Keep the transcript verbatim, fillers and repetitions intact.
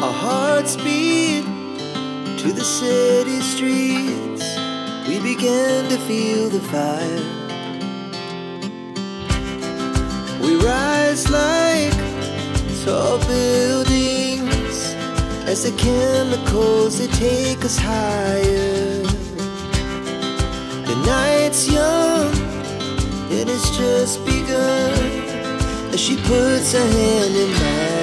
Our hearts beat to the city streets. We began to feel the fire. We rise like tall buildings as the chemicals, they take us higher. The night's young, it has just begun as she puts her hand in mine.